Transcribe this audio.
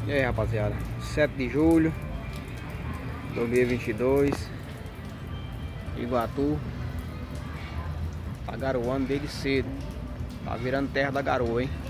E aí, rapaziada, 7 de julho 2022, Iguatu tá garoando desde cedo, tá virando terra da garoa, hein?